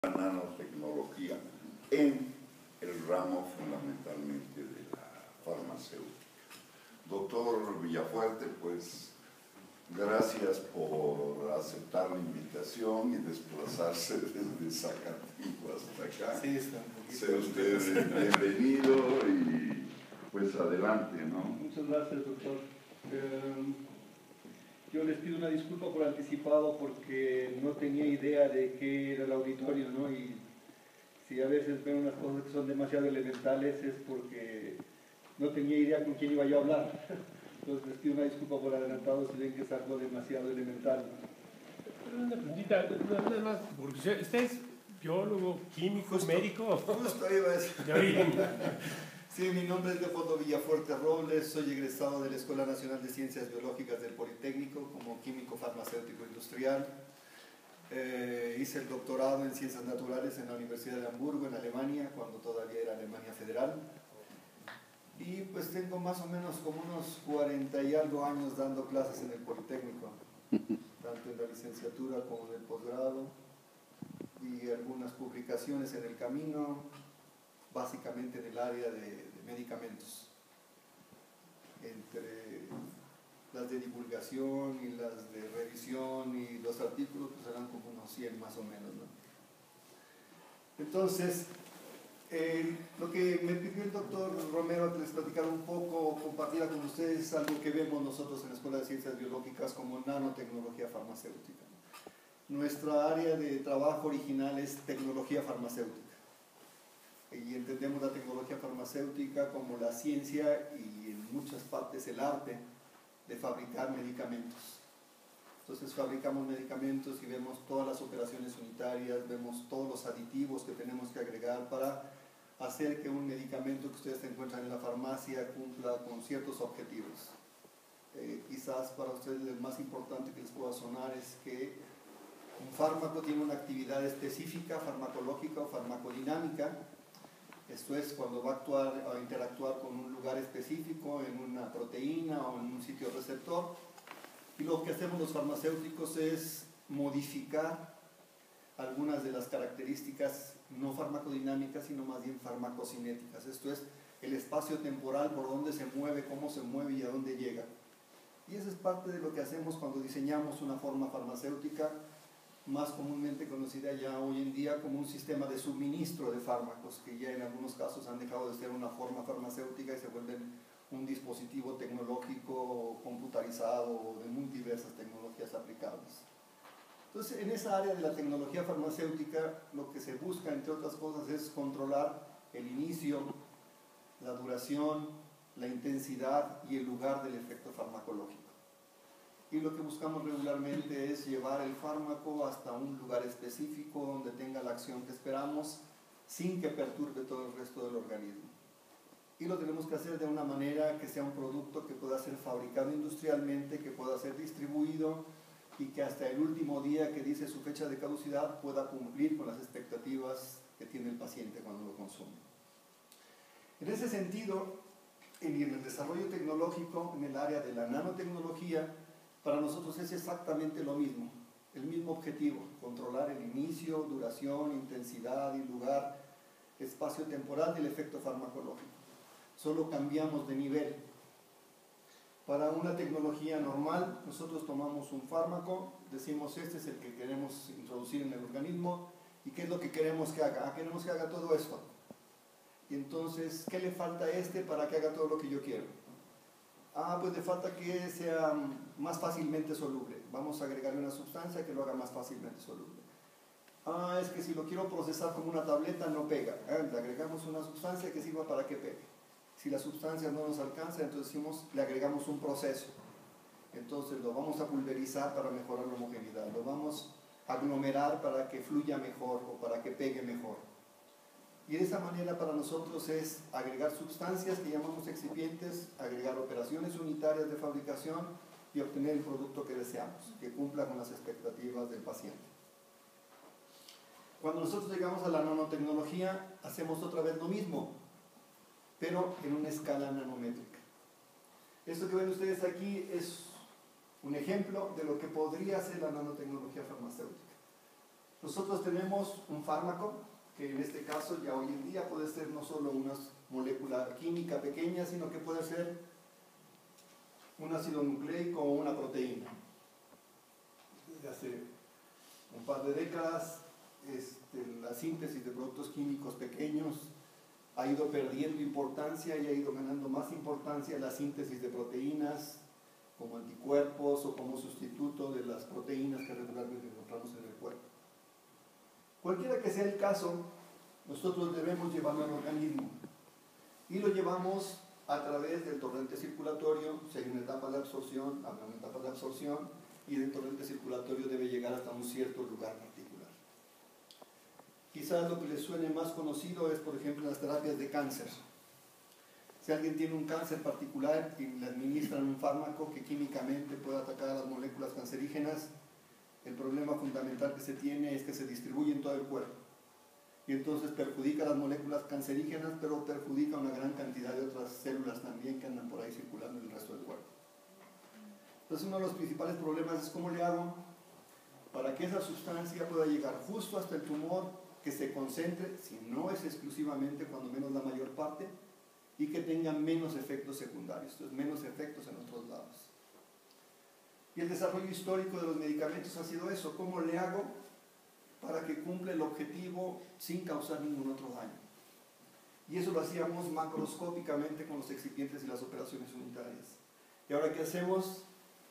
nanotecnología en el ramo fundamentalmente de la farmacéutica. Doctor Villafuerte, pues gracias por aceptar la invitación y desplazarse desde Zacatillo hasta acá. Sí, sea usted bienvenido y pues adelante, ¿no? Muchas gracias, doctor. Yo les pido una disculpa por anticipado porque no tenía idea de qué era el auditorio, ¿no? Y si a veces ven unas cosas que son demasiado elementales es porque no tenía idea con quién iba yo a hablar. Entonces les pido una disculpa por adelantado si ven que es algo demasiado elemental. Una preguntita, nada más, porque usted es biólogo, químico, médico. Justo iba a decir. Sí, mi nombre es Leopoldo Villafuerte Robles, soy egresado de la Escuela Nacional de Ciencias Biológicas del Politécnico como químico farmacéutico industrial. Hice el doctorado en Ciencias Naturales en la Universidad de Hamburgo, en Alemania, cuando todavía era Alemania Federal. Y pues tengo más o menos como unos 40 y algo años dando clases en el Politécnico, tanto en la licenciatura como en el posgrado, y algunas publicaciones en el camino, básicamente en el área de medicamentos, entre las de divulgación y las de revisión y los artículos, pues serán como unos 100 más o menos, ¿no? Entonces, lo que me pidió el doctor Romero que les platicara un poco, compartiera con ustedes algo que vemos nosotros en la Escuela de Ciencias Biológicas como nanotecnología farmacéutica. Nuestra área de trabajo original es tecnología farmacéutica. Y entendemos la tecnología farmacéutica como la ciencia y en muchas partes el arte de fabricar medicamentos. Entonces fabricamos medicamentos y vemos todas las operaciones unitarias, vemos todos los aditivos que tenemos que agregar para hacer que un medicamento que ustedes encuentran en la farmacia cumpla con ciertos objetivos. Quizás para ustedes el más importante que les pueda sonar es que un fármaco tiene una actividad específica, farmacológica o farmacodinámica. Esto es cuando va a actuar o interactuar con un lugar específico, en una proteína o en un sitio receptor. Y lo que hacemos los farmacéuticos es modificar algunas de las características no farmacodinámicas, sino más bien farmacocinéticas. Esto es el espacio temporal por donde se mueve, cómo se mueve y a dónde llega. Y eso es parte de lo que hacemos cuando diseñamos una forma farmacéutica, más comúnmente conocida ya hoy en día como un sistema de suministro de fármacos, que ya en algunos casos han dejado de ser una forma farmacéutica y se vuelven un dispositivo tecnológico computarizado de muy diversas tecnologías aplicables. Entonces, en esa área de la tecnología farmacéutica, lo que se busca, entre otras cosas, es controlar el inicio, la duración, la intensidad y el lugar del efecto farmacológico. Y lo que buscamos regularmente es llevar el fármaco hasta un lugar específico donde tenga la acción que esperamos sin que perturbe todo el resto del organismo. Y lo tenemos que hacer de una manera que sea un producto que pueda ser fabricado industrialmente, que pueda ser distribuido y que hasta el último día que dice su fecha de caducidad pueda cumplir con las expectativas que tiene el paciente cuando lo consume. En ese sentido, en el desarrollo tecnológico, en el área de la nanotecnología, para nosotros es exactamente lo mismo, el mismo objetivo, controlar el inicio, duración, intensidad y lugar, espacio temporal del efecto farmacológico. Solo cambiamos de nivel. Para una tecnología normal, nosotros tomamos un fármaco, decimos este es el que queremos introducir en el organismo y qué es lo que queremos que haga. Queremos que haga todo esto. Y entonces, ¿qué le falta a este para que haga todo lo que yo quiero? Pues le falta que sea más fácilmente soluble. Vamos a agregarle una sustancia que lo haga más fácilmente soluble. Es que si lo quiero procesar como una tableta no pega. Le agregamos una sustancia que sirva para que pegue. Si la sustancia no nos alcanza, entonces decimos, le agregamos un proceso. Entonces lo vamos a pulverizar para mejorar la homogeneidad. Lo vamos a aglomerar para que fluya mejor o para que pegue mejor. Y de esa manera para nosotros es agregar sustancias que llamamos excipientes, agregar operaciones unitarias de fabricación y obtener el producto que deseamos, que cumpla con las expectativas del paciente. Cuando nosotros llegamos a la nanotecnología, hacemos otra vez lo mismo, pero en una escala nanométrica. Esto que ven ustedes aquí es un ejemplo de lo que podría ser la nanotecnología farmacéutica. Nosotros tenemos un fármaco, que en este caso ya hoy en día puede ser no solo una molécula química pequeña, sino que puede ser un ácido nucleico o una proteína. Desde hace un par de décadas, la síntesis de productos químicos pequeños ha ido perdiendo importancia y ha ido ganando más importancia la síntesis de proteínas como anticuerpos o como sustituto de las proteínas que regularmente encontramos en el cuerpo. Cualquiera que sea el caso, nosotros debemos llevarlo al organismo y lo llevamos a través del torrente circulatorio. Si hay una etapa de absorción, habrá una etapa de absorción y del torrente circulatorio debe llegar hasta un cierto lugar particular. Quizás lo que les suene más conocido es, por ejemplo, las terapias de cáncer. Si alguien tiene un cáncer particular y le administran un fármaco que químicamente puede atacar a las moléculas cancerígenas, el problema fundamental que se tiene es que se distribuye en todo el cuerpo. Y entonces perjudica a las moléculas cancerígenas, pero perjudica a una gran cantidad de otras células también que andan por ahí circulando en el resto del cuerpo. Entonces uno de los principales problemas es cómo le hago para que esa sustancia pueda llegar justo hasta el tumor, que se concentre, si no es exclusivamente, cuando menos la mayor parte, y que tenga menos efectos secundarios, entonces menos efectos en otros lados. Y el desarrollo histórico de los medicamentos ha sido eso, ¿cómo le hago para que cumpla el objetivo sin causar ningún otro daño? Y eso lo hacíamos macroscópicamente con los excipientes y las operaciones unitarias. ¿Y ahora qué hacemos?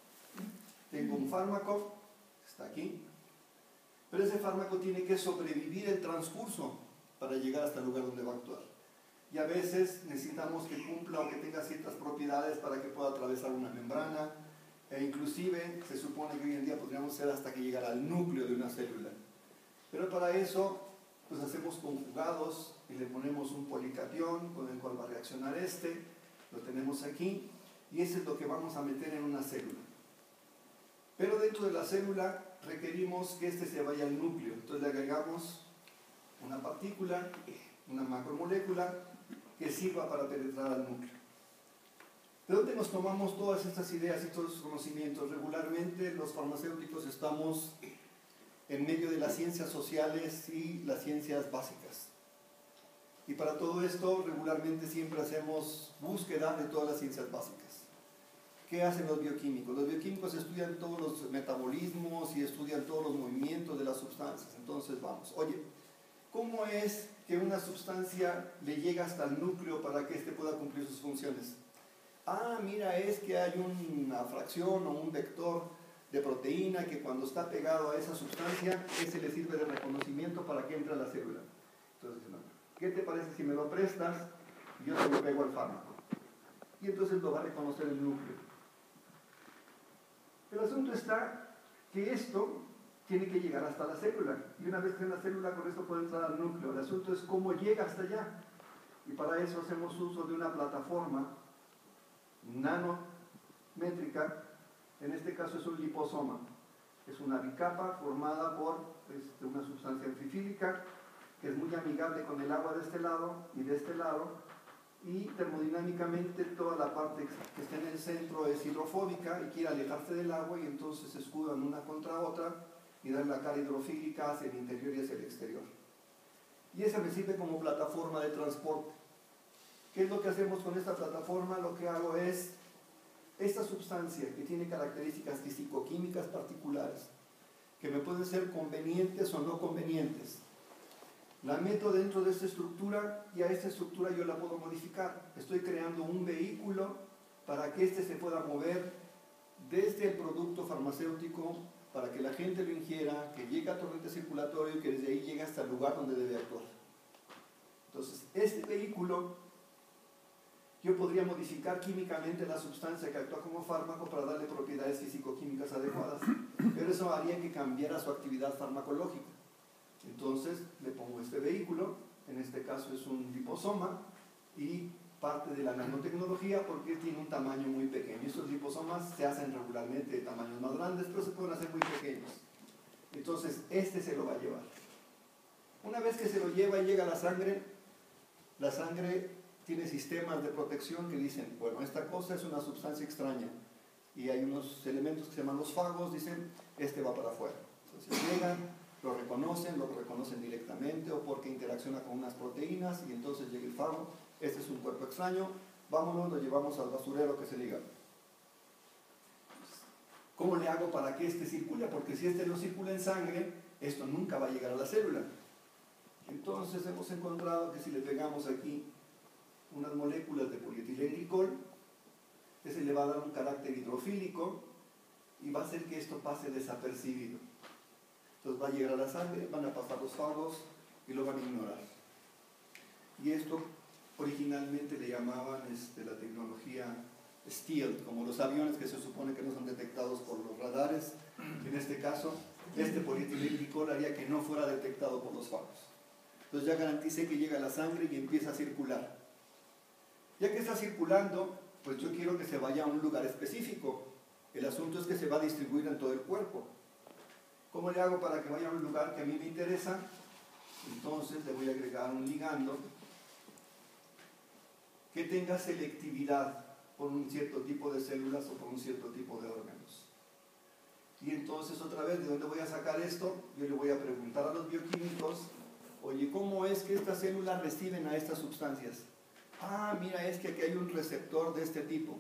Tengo un fármaco, está aquí, pero ese fármaco tiene que sobrevivir el transcurso para llegar hasta el lugar donde va a actuar. Y a veces necesitamos que cumpla o que tenga ciertas propiedades para que pueda atravesar una membrana, e inclusive se supone que hoy en día podríamos hacer hasta que llegara al núcleo de una célula. Pero para eso, pues hacemos conjugados y le ponemos un policatión con el cual va a reaccionar lo tenemos aquí, y eso es lo que vamos a meter en una célula. Pero dentro de la célula requerimos que se vaya al núcleo, entonces le agregamos una partícula, una macromolécula, que sirva para penetrar al núcleo. ¿De dónde nos tomamos todas estas ideas y todos estos conocimientos? Regularmente los farmacéuticos estamos en medio de las ciencias sociales y las ciencias básicas. Y para todo esto regularmente siempre hacemos búsqueda de todas las ciencias básicas. ¿Qué hacen los bioquímicos? Los bioquímicos estudian todos los metabolismos y estudian todos los movimientos de las sustancias. Entonces vamos, oye, ¿cómo es que una sustancia le llega hasta el núcleo para que éste pueda cumplir sus funciones? Ah, mira, es que hay una fracción o un vector de proteína que cuando está pegado a esa sustancia, ese le sirve de reconocimiento para que entre a la célula. Entonces, ¿qué te parece si me lo prestas y yo te lo pego al fármaco? Y entonces lo va a reconocer el núcleo. El asunto está que esto tiene que llegar hasta la célula, y una vez que en la célula con esto puede entrar al núcleo. El asunto es cómo llega hasta allá, y para eso hacemos uso de una plataforma nanométrica. En este caso es un liposoma, es una bicapa formada por una sustancia anfifílica que es muy amigable con el agua de este lado y de este lado, y termodinámicamente toda la parte que está en el centro es hidrofóbica y quiere alejarse del agua, y entonces se escudan una contra otra y dan la cara hidrofílica hacia el interior y hacia el exterior. Y esa me sirve como plataforma de transporte. ¿Qué es lo que hacemos con esta plataforma? Lo que hago es, esta sustancia que tiene características físico-químicas particulares, que me pueden ser convenientes o no convenientes, la meto dentro de esta estructura, y a esta estructura yo la puedo modificar. Estoy creando un vehículo para que se pueda mover desde el producto farmacéutico, para que la gente lo ingiera, que llegue al torrente circulatorio y que desde ahí llegue hasta el lugar donde debe actuar. Entonces, este vehículo, yo podría modificar químicamente la sustancia que actúa como fármaco para darle propiedades físico-químicas adecuadas, pero eso haría que cambiara su actividad farmacológica. Entonces le pongo este vehículo, en este caso es un liposoma, y parte de la nanotecnología porque tiene un tamaño muy pequeño. Estos liposomas se hacen regularmente de tamaños más grandes, pero se pueden hacer muy pequeños. Entonces se lo va a llevar. Una vez que se lo lleva y llega a la sangre tiene sistemas de protección que dicen, bueno, esta cosa es una sustancia extraña, y hay unos elementos que se llaman los fagos, dicen, va para afuera. Entonces llegan, lo reconocen directamente o porque interacciona con unas proteínas y entonces llega el fago. Este es un cuerpo extraño, vámonos, lo llevamos al basurero que se diga. ¿Cómo le hago para que este circule? Porque si este no circula en sangre, esto nunca va a llegar a la célula. Entonces hemos encontrado que si le pegamos aquí unas moléculas de polietilenglicol, ese le va a dar un carácter hidrofílico y va a hacer que esto pase desapercibido. Entonces va a llegar a la sangre, van a pasar los fagos y lo van a ignorar. Y esto originalmente le llamaban la tecnología stealth, como los aviones que se supone que no son detectados por los radares. En este caso, este polietilenglicol haría que no fuera detectado por los fagos. Entonces ya garanticé que llega a la sangre y empieza a circular. Ya que está circulando, pues yo quiero que se vaya a un lugar específico. El asunto es que se va a distribuir en todo el cuerpo. ¿Cómo le hago para que vaya a un lugar que a mí me interesa? Entonces le voy a agregar un ligando que tenga selectividad por un cierto tipo de células o por un cierto tipo de órganos. Y entonces otra vez, ¿de dónde voy a sacar esto? Yo le voy a preguntar a los bioquímicos, oye, ¿cómo es que estas células reciben a estas sustancias? Ah, mira, es que aquí hay un receptor de este tipo.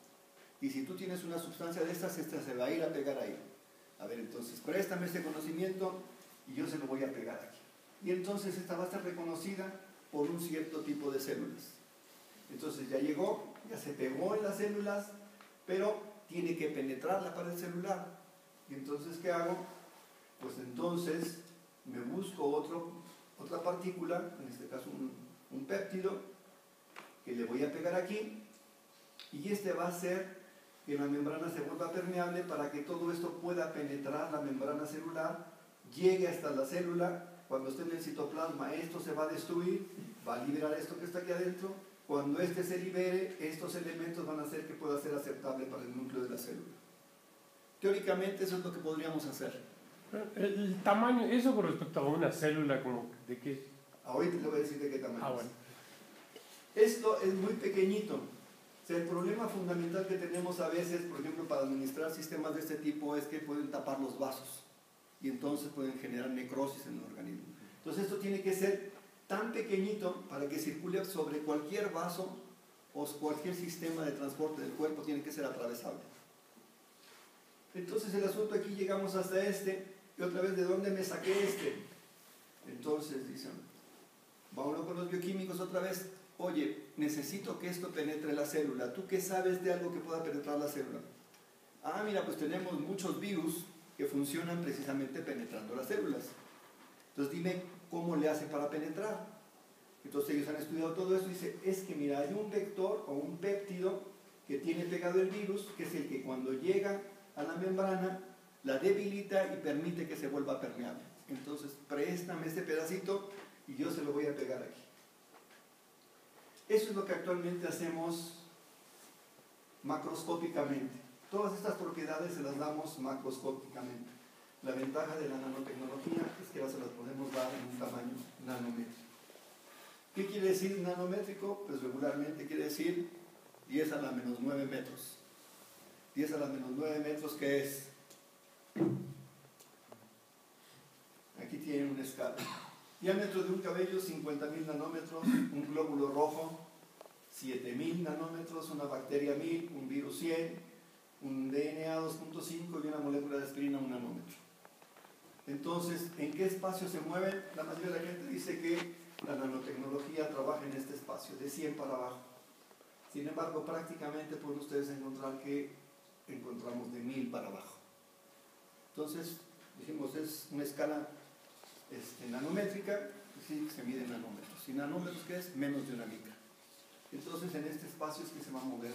Y si tú tienes una sustancia de estas, esta se va a ir a pegar ahí. A ver, entonces, préstame este conocimiento y yo se lo voy a pegar aquí. Y entonces esta va a ser reconocida por un cierto tipo de células. Entonces ya llegó, ya se pegó en las células, pero tiene que penetrar la pared celular. Y entonces, ¿qué hago? Pues entonces me busco otra partícula, en este caso un péptido, que le voy a pegar aquí, y este va a hacer que la membrana se vuelva permeable para que todo esto pueda penetrar la membrana celular, llegue hasta la célula. Cuando esté en el citoplasma, esto se va a destruir, va a liberar esto que está aquí adentro. Cuando este se libere, estos elementos van a hacer que pueda ser aceptable para el núcleo de la célula. Teóricamente eso es lo que podríamos hacer. El tamaño, eso con respecto a una célula, como ¿de qué? Ahorita le voy a decir de qué tamaño es. Bueno. Esto es muy pequeñito. O sea, el problema fundamental que tenemos a veces, por ejemplo, para administrar sistemas de este tipo, es que pueden tapar los vasos y entonces pueden generar necrosis en el organismo. Entonces esto tiene que ser tan pequeñito para que circule sobre cualquier vaso o cualquier sistema de transporte del cuerpo, tiene que ser atravesable. Entonces el asunto aquí, llegamos hasta este, y otra vez, ¿de dónde me saqué este? Entonces dicen, vámonos con los bioquímicos otra vez. Oye, necesito que esto penetre la célula. ¿Tú qué sabes de algo que pueda penetrar la célula? Ah, mira, pues tenemos muchos virus que funcionan precisamente penetrando las células. Entonces dime cómo le hace para penetrar. Entonces ellos han estudiado todo eso y dicen, es que mira, hay un vector o un péptido que tiene pegado el virus, que es el que cuando llega a la membrana la debilita y permite que se vuelva permeable. Entonces préstame este pedacito y yo se lo voy a pegar aquí. Eso es lo que actualmente hacemos macroscópicamente. Todas estas propiedades se las damos macroscópicamente. La ventaja de la nanotecnología es que ahora se las podemos dar en un tamaño nanométrico. ¿Qué quiere decir nanométrico? Pues regularmente quiere decir 10 a la menos 9 metros. 10 a la menos 9 metros, ¿qué es? Aquí tienen una escala. Diámetro de un cabello, 50.000 nanómetros. Un glóbulo rojo, 7.000 nanómetros. Una bacteria 1.000, un virus 100, un DNA 2.5 y una molécula de aspirina 1 nanómetro. Entonces, ¿en qué espacio se mueven? La mayoría de la gente dice que la nanotecnología trabaja en este espacio, de 100 para abajo. Sin embargo, prácticamente pueden ustedes encontrar que encontramos de 1000 para abajo. Entonces, dijimos, es una escala nanométrica, sí, que se mide en nanómetros. ¿Y nanómetros qué es? Menos de una micra. Entonces, en este espacio es que se va a mover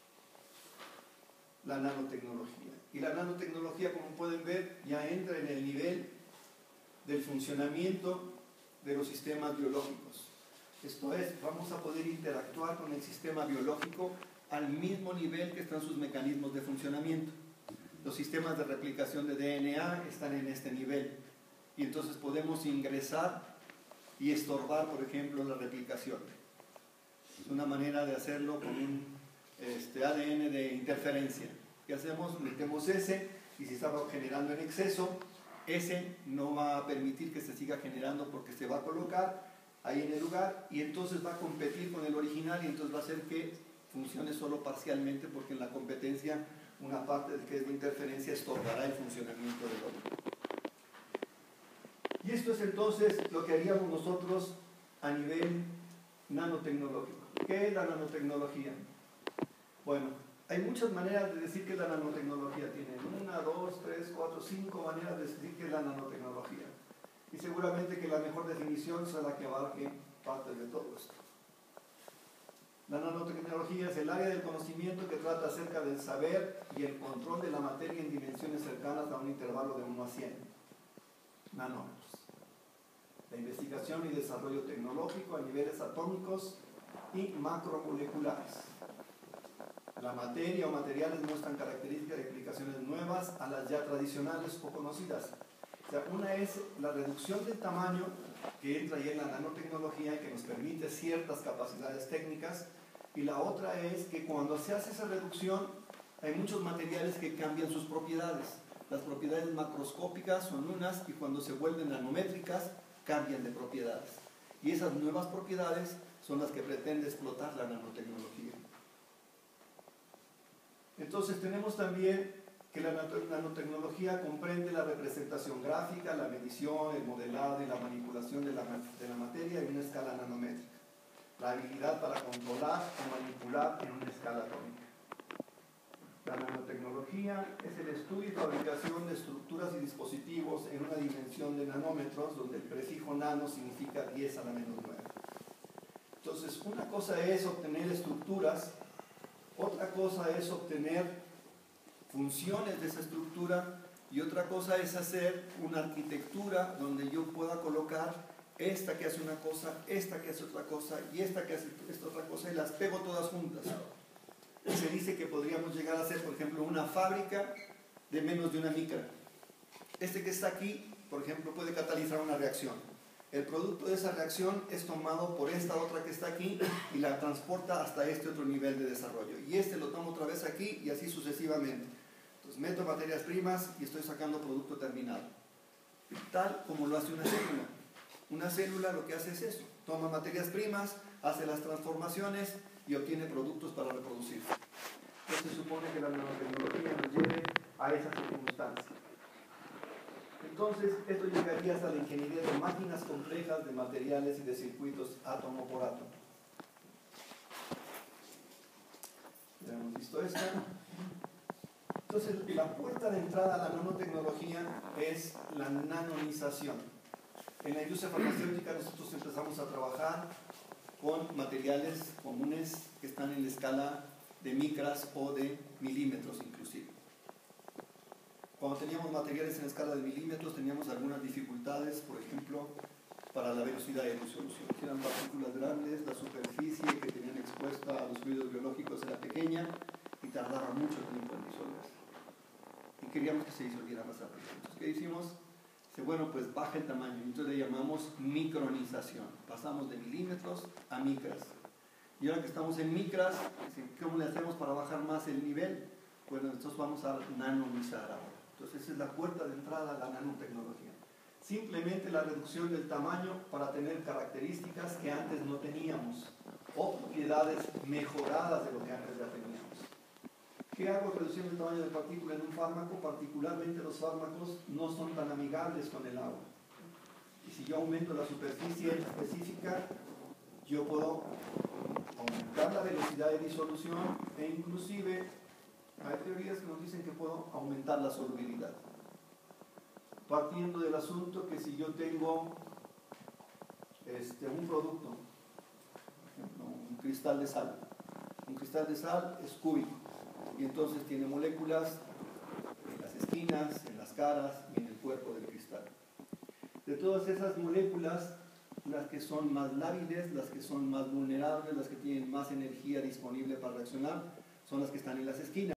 la nanotecnología. Y la nanotecnología, como pueden ver, ya entra en el nivel del funcionamiento de los sistemas biológicos. Esto es, vamos a poder interactuar con el sistema biológico al mismo nivel que están sus mecanismos de funcionamiento. Los sistemas de replicación de DNA están en este nivel. Y entonces podemos ingresar y estorbar, por ejemplo, la replicación. Es una manera de hacerlo con un ADN de interferencia. ¿Qué hacemos? Metemos ese, y si estaba generando en exceso, ese no va a permitir que se siga generando porque se va a colocar ahí en el lugar y entonces va a competir con el original y entonces va a hacer que funcione solo parcialmente porque en la competencia una parte del que es de interferencia estorbará el funcionamiento del otro. Y esto es entonces lo que haríamos nosotros a nivel nanotecnológico. ¿Qué es la nanotecnología? Bueno, hay muchas maneras de decir que es la nanotecnología. Tienen 1, 2, 3, 4, 5 maneras de decir que es la nanotecnología. Y seguramente que la mejor definición será la que abarque parte de todo esto. La nanotecnología es el área del conocimiento que trata acerca del saber y el control de la materia en dimensiones cercanas a un intervalo de 1 a 100 nanómetros. La investigación y desarrollo tecnológico a niveles atómicos y macromoleculares. La materia o materiales muestran características de aplicaciones nuevas a las ya tradicionales o conocidas. O sea, una es la reducción del tamaño que entra ahí en la nanotecnología y que nos permite ciertas capacidades técnicas, y la otra es que cuando se hace esa reducción hay muchos materiales que cambian sus propiedades. Las propiedades macroscópicas son unas y cuando se vuelven nanométricas cambian de propiedades. Y esas nuevas propiedades son las que pretende explotar la nanotecnología. Entonces tenemos también que la nanotecnología comprende la representación gráfica, la medición, el modelado y la manipulación de la materia en una escala nanométrica. La habilidad para controlar o manipular en una escala atómica. La nanotecnología es el estudio y fabricación de estructuras y dispositivos en una dimensión de nanómetros, donde el prefijo nano significa 10 a la menos 9. Entonces, una cosa es obtener estructuras, otra cosa es obtener funciones de esa estructura y otra cosa es hacer una arquitectura donde yo pueda colocar esta que hace una cosa, esta que hace otra cosa y esta que hace esta otra cosa y las pego todas juntas. Se dice que podríamos llegar a hacer, por ejemplo, una fábrica de menos de 1 micra. Este que está aquí, por ejemplo, puede catalizar una reacción. El producto de esa reacción es tomado por esta otra que está aquí y la transporta hasta este otro nivel de desarrollo. Y este lo tomo otra vez aquí y así sucesivamente. Entonces meto materias primas y estoy sacando producto terminado. Tal como lo hace una célula. Una célula lo que hace es eso. Toma materias primas, hace las transformaciones y obtiene productos para reproducirse. Entonces se supone que la nanotecnología nos lleve a esa circunstancia. Entonces, esto llegaría hasta la ingeniería de máquinas complejas, de materiales y de circuitos átomo por átomo. Ya hemos visto esto. Entonces, la puerta de entrada a la nanotecnología es la nanonización. En la industria farmacéutica nosotros empezamos a trabajar con materiales comunes que están en la escala de micras o de milímetros inclusive. Cuando teníamos materiales en escala de milímetros teníamos algunas dificultades, por ejemplo, para la velocidad de disolución. Si eran partículas grandes, la superficie que tenían expuesta a los fluidos biológicos era pequeña y tardaba mucho tiempo en disolverse. Y queríamos que se disolviera más rápido. Entonces, ¿qué hicimos? Bueno, pues baja el tamaño, entonces le llamamos micronización. Pasamos de milímetros a micras. Y ahora que estamos en micras, ¿cómo le hacemos para bajar más el nivel? Bueno, entonces vamos a nanonizar ahora. Entonces esa es la puerta de entrada a la nanotecnología. Simplemente la reducción del tamaño para tener características que antes no teníamos o propiedades mejoradas de lo que antes ya teníamos. ¿Qué hago reduciendo el tamaño de partícula en un fármaco? Particularmente los fármacos no son tan amigables con el agua. Y si yo aumento la superficie específica, yo puedo aumentar la velocidad de disolución e inclusive hay teorías que nos dicen que puedo aumentar la solubilidad. Partiendo del asunto que si yo tengo un producto, por ejemplo, un cristal de sal. Un cristal de sal es cúbico. Y entonces tiene moléculas en las esquinas, en las caras y en el cuerpo del cristal. De todas esas moléculas, las que son más lábiles, las que son más vulnerables, las que tienen más energía disponible para reaccionar, son las que están en las esquinas.